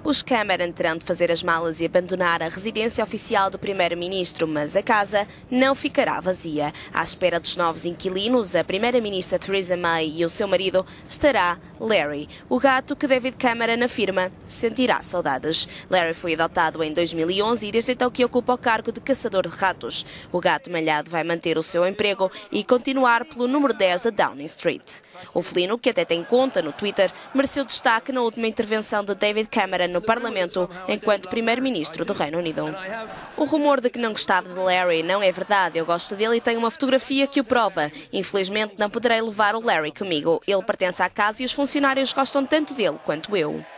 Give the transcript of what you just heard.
Os Cameron terão de fazer as malas e abandonar a residência oficial do primeiro-ministro, mas a casa não ficará vazia. À espera dos novos inquilinos, a primeira-ministra Theresa May e o seu marido estará Larry, o gato que David Cameron afirma sentirá saudades. Larry foi adotado em 2011 e desde então que ocupa o cargo de caçador de ratos. O gato malhado vai manter o seu emprego e continuar pelo número 10 da Downing Street. O felino, que até tem conta no Twitter, mereceu destaque na última intervenção de David Cameron no Parlamento enquanto Primeiro-Ministro do Reino Unido. O rumor de que não gostava de Larry não é verdade. Eu gosto dele e tenho uma fotografia que o prova. Infelizmente não poderei levar o Larry comigo. Ele pertence à casa e os funcionários gostam tanto dele quanto eu.